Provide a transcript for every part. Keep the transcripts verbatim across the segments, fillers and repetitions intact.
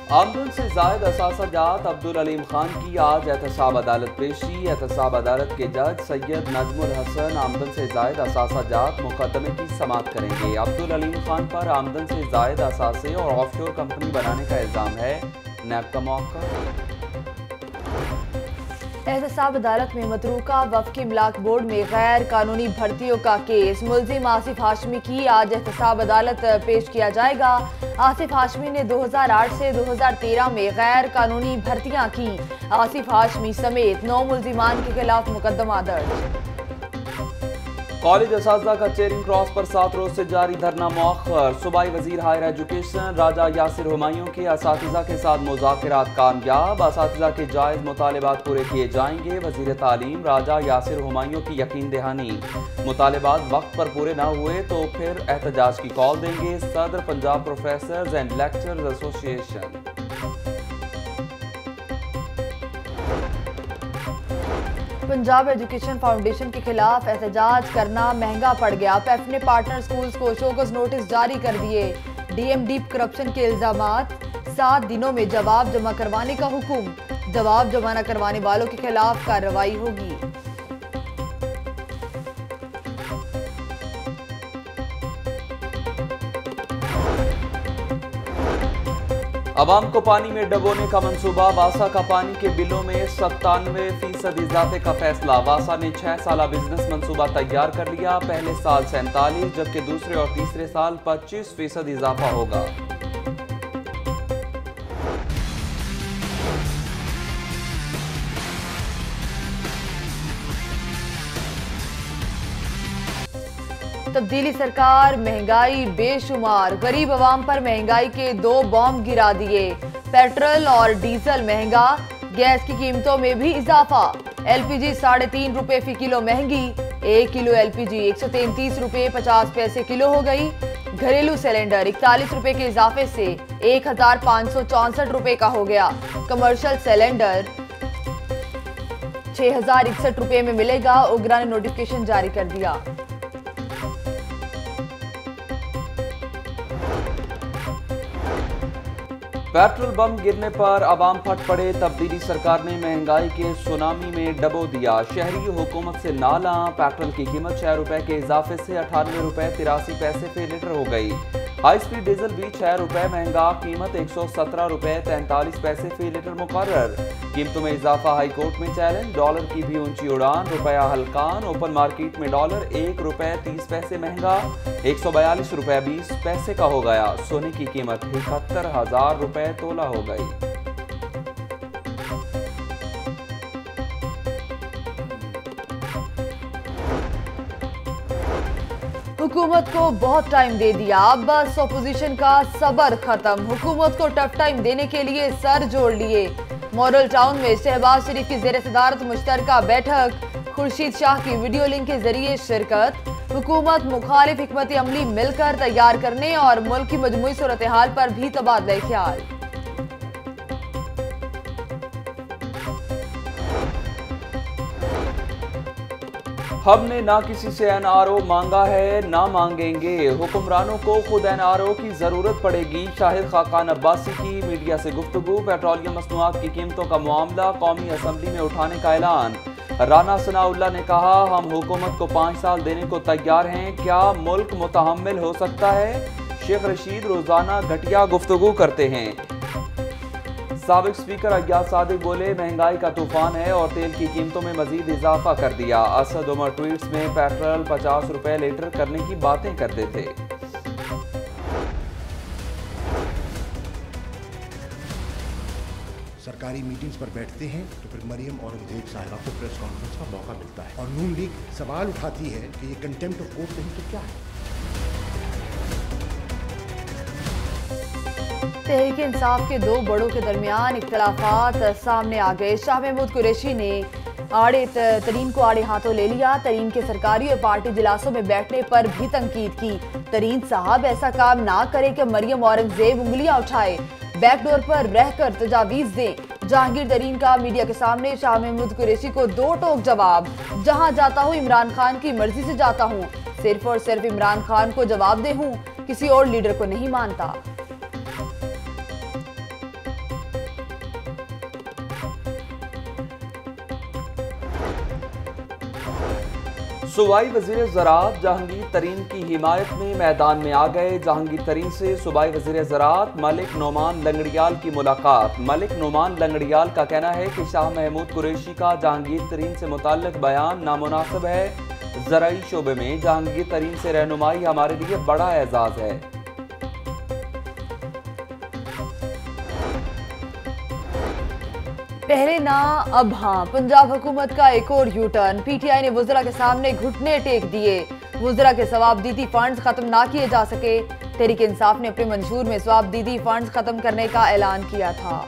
आमदन से जायद असासाजात अब्दुल अलीम खान की आज एहतसाब अदालत पेशी। एहतसाब अदालत के जज सैयद नजमुल हसन आमदन से जायद असासाजात मुकदमे की समाअत करेंगे। अब्दुल अलीम खान पर आमदन से जायद असासे और ऑफशोर कंपनी बनाने का इल्जाम है। नैब का मौका। एहतसाब अदालत में मतरूका वफ़ की इमलाक बोर्ड में गैर कानूनी भर्तियों का केस। मुल्जिम आसिफ हाशमी की आज एहतसाब अदालत पेश किया जाएगा। आसिफ हाशमी ने दो हज़ार आठ से दो हज़ार तेरह में गैर कानूनी भर्तियां की। आसिफ हाशमी समेत नौ मुल्जिमान के खिलाफ मुकदमा दर्ज। कॉलेज असातिज़ा का चेरिंग क्रॉस पर सात रोज से जारी धरना मौखर। सूबाई वजीर हायर एजुकेशन राजा यासिर हुमायूं के असातिज़ा के साथ मुज़ाकरात कामयाब। असातिज़ा के जायज़ मुतालिबात पूरे किए जाएंगे। वजीर तालीम राजा यासिर हुमायूं की यकीन दहानी, मुतालिबात वक्त पर पूरे न हुए तो फिर एहतजाज की कॉल देंगे। सदर Punjab professors and lecturers association. Punjab education foundation के खिलाफ एहतजाज करना महंगा पड़ गया। पैफ ने पार्टनर स्कूल्स को शोकस नोटिस जारी कर दिए। डीएम डीप करप्शन के इल्जामात, सात दिनों में जवाब जमा करवाने का हुक्म। जवाब जमा न करवाने वालों के खिलाफ कार्रवाई होगी। अवाम को पानी में डबोने का मंसूबा। वासा का पानी के बिलों में सत्तानवे फीसद इजाफे का फैसला। वासा ने छह साल बिजनेस मंसूबा तैयार कर लिया। पहले साल सैंतालीस जबकि दूसरे और तीसरे साल पच्चीस फीसद इजाफा होगा। तब्दीली सरकार, महंगाई बेशुमार, गरीब अवाम पर महंगाई के दो बॉम्ब गिरा दिए। पेट्रोल और डीजल महंगा, गैस की कीमतों में भी इजाफा। एलपीजी साढ़े तीन रुपए फी किलो महंगी। एक किलो एलपीजी एक सौ तैंतीस रुपए पचास पैसे किलो हो गई। घरेलू सिलेंडर इकतालीस रुपए के इजाफे से एक हजार पाँच सौ चौसठ रुपए का हो गया। कमर्शियल सिलेंडर छह हजार इकसठ रुपए में मिलेगा। उगरा ने नोटिफिकेशन जारी कर दिया। पेट्रोल बम गिरने पर अवाम फट पड़े। तब्दीली सरकार ने महंगाई के सुनामी में डबो दिया। शहरी हुकूमत से नाला। पेट्रोल की कीमत छह रुपए के इजाफे से अठानवे रुपए तिरासी पैसे फी लीटर हो गई। हाई स्पीड डीजल भी छह रुपए महंगा, कीमत एक सौ सत्रह रुपए तैंतालीस पैसे फी लीटर मुकर्रर। कीमतों में इजाफा हाई कोर्ट में चैलेंज। डॉलर की भी ऊंची उड़ान, रुपया हल्कान। ओपन मार्केट में डॉलर एक रुपए तीस पैसे महंगा, एक सौ बयालीस रुपए बीस पैसे का हो गया। सोने की कीमत इकहत्तर हजार रुपए तोला हो गई। हुकूमत को बहुत टाइम दे दिया, अब बस अपोजिशन का सबर खत्म। हुकूमत को टफ टाइम देने के लिए सर जोड़ लिए। मॉडल टाउन में शहबाज शरीफ की जेर सदारत मुश्तरका बैठक। खुर्शीद शाह की वीडियो लिंक के जरिए शिरकत। हुकूमत मुखालिफ हिकमत अमली मिलकर तैयार करने और मुल्क की मजमूई सूरत हाल पर भी तबादला ख्याल। हमने ना किसी से एनआरओ मांगा है, ना मांगेंगे। हुक्मरानों को खुद एनआरओ की जरूरत पड़ेगी। शाहिद खाकान अब्बासी की मीडिया से गुफ्तगू। पेट्रोलियम मसनूआत की कीमतों का मामला कौमी असम्बली में उठाने का ऐलान। राना सनाउल्लाह ने कहा, हम हुकूमत को पाँच साल देने को तैयार हैं। क्या मुल्क मुतहम्मिल हो सकता है? शेख रशीद रोजाना घटिया गुफ्तगू करते हैं। साबिक स्पीकर अय्याज सादिक बोले, महंगाई का तूफान है और तेल की कीमतों में मजीद इजाफा कर दिया। असद उमर ट्वीट्स में पेट्रोल पचास रुपए लीटर करने की बातें करते थे। सरकारी मीटिंग्स पर बैठते हैं तो फिर मरियम औरंगजेब साहिबा को प्रेस कॉन्फ्रेंस का मौका मिलता है और नून लीग सवाल उठाती है कि ये कंटेम्प्ट ऑफ कोर्ट नहीं तो क्या है। तहरीक इंसाफ के दो बड़ों के दरमियान इख्तलाफात सामने आ गए। शाह महमूद कुरैशी ने आड़े तरीन को आड़े हाथों ले लिया। तरीन के सरकारी और पार्टी इजलासों में बैठने पर भी तनकीद की। तरीन साहब ऐसा काम ना करे कि मरियम औरंगजेब उंगलियां उठाए, बैकडोर पर रहकर तजावीज दें। जहांगीर तरीन का मीडिया के सामने शाह महमूद कुरैशी को दो टोक जवाब। जहां जाता हूं इमरान खान की मर्जी से जाता हूं, सिर्फ और सिर्फ इमरान खान को जवाब दे हूं, किसी और लीडर को नहीं मानता। सूबाई वजीर ज़राअत जहांगीर तरीन की हिमायत में मैदान में आ गए। जहांगीर तरीन से सूबाई वजीर ज़राअत मलिक नोमान लंगड़ियाल की मुलाकात। मलिक नोमान लंगड़ियाल का कहना है कि शाह महमूद कुरैशी का जहांगीर तरीन से मुताल्लिक बयान नामुनासिब है। ज़राई शोबे में जहांगीर तरीन से रहनुमाई हमारे लिए बड़ा एजाज है। पहले ना अब हाँ, पंजाब हुकूमत का एक और यू टर्न। पीटीआई ने वज़रा के सामने घुटने टेक दिए। वज़रा के सवाबदीदी फंड्स खत्म ना किए जा सके। तहरीक इंसाफ ने अपने मंशूर में सवाबदीदी फंड्स खत्म करने का ऐलान किया था।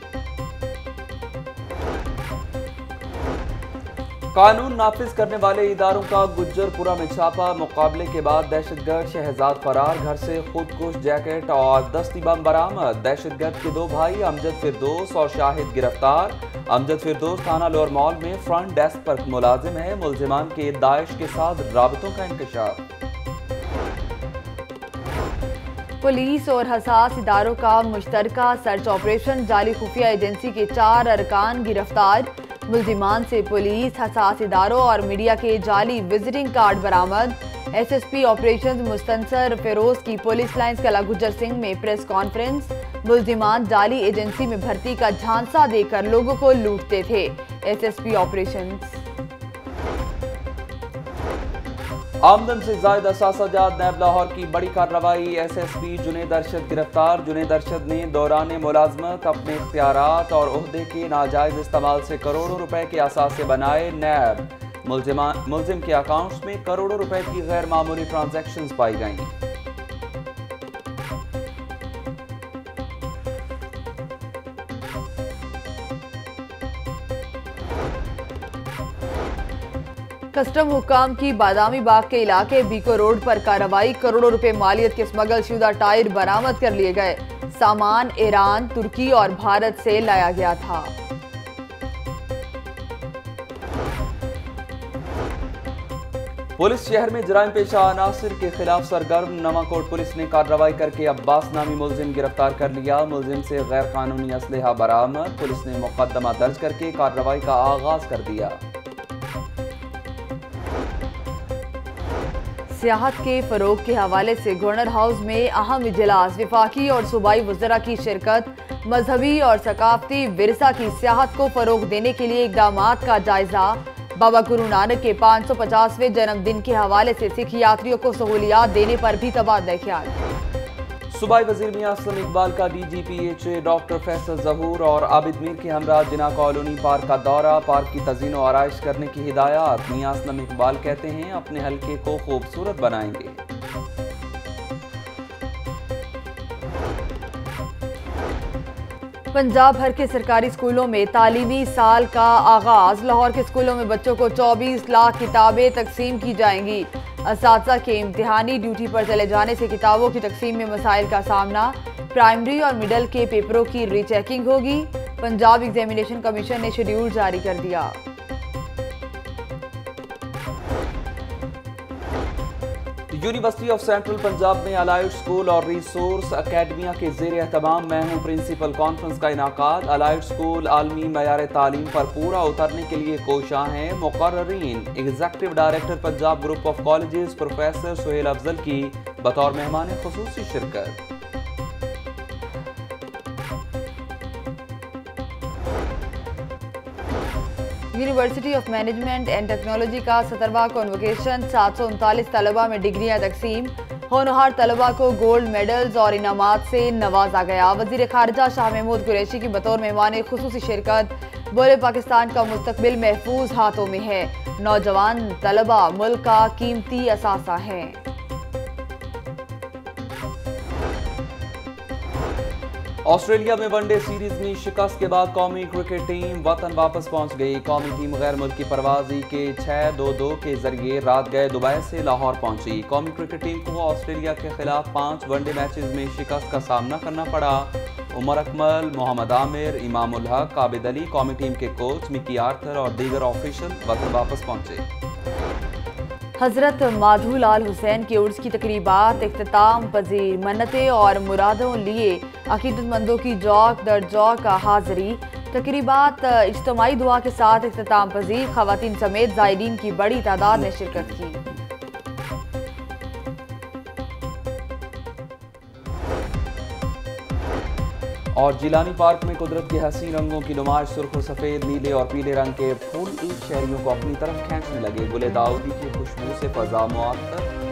कानून नाफिज करने वाले इदारों का गुज्जरपुरा में छापा। मुकाबले के बाद दहशतगर्द शहजाद फरार। घर से खुदकुश जैकेट और दस्ती बम बरामद। दहशतगर्द के दो भाई अमजद फिरदौस और शाहिद गिरफ्तार। अमजद फिरदौस थाना लोअर मॉल में फ्रंट डेस्क पर मुलाजिम है। मुलजिमान के दाइश के साथ राबतों का इंकशाफ। पुलिस और हसास इदारों का मुश्तरका सर्च ऑपरेशन। जाली खुफिया एजेंसी के चार अरकान गिरफ्तार। मुल्जिमान से पुलिस, हसास इदारों और मीडिया के जाली विजिटिंग कार्ड बरामद। एसएसपी ऑपरेशंस मुस्तनसर फिरोज की पुलिस लाइंस कला गुज्जर सिंह में प्रेस कॉन्फ्रेंस। मुल्जिमान जाली एजेंसी में भर्ती का झांसा देकर लोगों को लूटते थे। SSP operations. आमदन से जायद असासाजात नैब लाहौर की बड़ी कार्रवाई। एसएसपी जुनेद अरशद गिरफ्तार। जुनेद अरशद ने दौरान मुलाजमत अपने इख्तियारात और ओहदे के नाजायज इस्तेमाल से करोड़ों रुपए के असासे बनाए। नैब मुलजिम के अकाउंट्स में करोड़ों रुपए की गैर मामूली ट्रांजैक्शंस पाई गईं। कस्टम हुकाम की बादामी बाग के इलाके बीको रोड पर कार्रवाई। करोड़ों रुपए मालियत के स्मगल शुदा टायर बरामद कर लिए गए। सामान ईरान, तुर्की और भारत से लाया गया था। पुलिस शहर में जराइम पेशा अनासिर के खिलाफ सरगर्म। नवाकोट पुलिस ने कार्रवाई करके अब्बास नामी मुलजिम गिरफ्तार कर लिया। मुलजिम से गैर कानूनी असलहा बरामद। पुलिस ने मुकदमा दर्ज करके कार्रवाई का आगाज कर दिया। सियाहत के फरोग के हवाले से गवर्नर हाउस में अहम इजलास। विफाकी और सूबाई वज़रा की शिरकत। मजहबी और सकाफती विरसा की सियाहत को फरोग देने के लिए इकदामात का जायजा। बाबा गुरु नानक के पाँच सौ पचासवें जन्मदिन के हवाले से सिख यात्रियों को सहूलियात देने पर भी तबादला ख्याल। सूबाई वजीर मियां असलम इकबाल का डीजीपीएचए डॉक्टर फैसल जहूर और आबिद मीर के हमरा जिना कॉलोनी पार्क का दौरा। पार्क की तज़ीन और आराइश करने की हिदायत। मियां असलम इकबाल कहते हैं अपने हल्के को खूबसूरत बनाएंगे। पंजाब भर के सरकारी स्कूलों में तालीमी साल का आगाज। लाहौर के स्कूलों में बच्चों को चौबीस लाख किताबें तकसीम की जाएंगी। असातिज़ा के इम्तिहानी ड्यूटी पर चले जाने से किताबों की तकसीम में मसाइल का सामना। प्राइमरी और मिडल के पेपरों की रीचेकिंग होगी। पंजाब एग्जामिनेशन कमीशन ने शेड्यूल जारी कर दिया। यूनिवर्सिटी ऑफ सेंट्रल पंजाब में अलाइड स्कूल और रिसोर्स अकेडमिया के जेर एहतमाम मैं हूं प्रिंसिपल कॉन्फ्रेंस का इनाकाद। अलाइड स्कूल आलमी मयार तालीम पर पूरा उतरने के लिए कोशां हैं। मुकर्ररीन executive director Punjab group of colleges professor Suhail Afzal की बतौर मेहमान खुसूसी शिरकत। University of management and technology का सत्रहवां कॉन्वोकेशन। सात सौ उनतालीस तलबा में डिग्रियां तकसीम। होनहार तलबा को गोल्ड मेडल्स और इनामात से नवाजा गया। वजीर खारजा शाह महमूद कुरैशी की बतौर मेहमान खुसूसी शिरकत। बोले पाकिस्तान का मुस्तकबिल महफूज हाथों में है। नौजवान तलबा मुल्क का कीमती असासा है। ऑस्ट्रेलिया में वनडे सीरीज में शिकस्त के बाद कौमी क्रिकेट टीम वतन वापस पहुंच गई। कौमी टीम गैर मुल्की परवाजी के छह दो दो के जरिए रात गए दुबई से लाहौर पहुंची। कौमी क्रिकेट टीम को ऑस्ट्रेलिया के खिलाफ पांच वनडे मैचेस में शिकस्त का सामना करना पड़ा। उमर अकमल, मोहम्मद आमिर, इमाम उल हक, आबिद अली, कौमी टीम के कोच मिकी आर्थर और दीगर ऑफिशियल वतन वापस पहुंचे। हजरत माधू लाल हुसैन के उर्स की तकरीबात इख्तिताम पजीर। मन्नतें और मुरादों लिए अकीदतमंदों की जौक दर जौक हाजिरी। तकरीबात इज्तिमाई दुआ के साथ इख्तिताम पजीर, खवातीन समेत ज़ायरीन की बड़ी तादाद ने शिरकत की। और जिलानी पार्क में कुदरत के हसीन रंगों की नुमाइश, सुर्ख सफ़ेद, नीले और पीले रंग के फूल शहरियों को अपनी तरफ खींचने लगे। गुले दाऊदी की खुशबू से फजा मुअत्तर।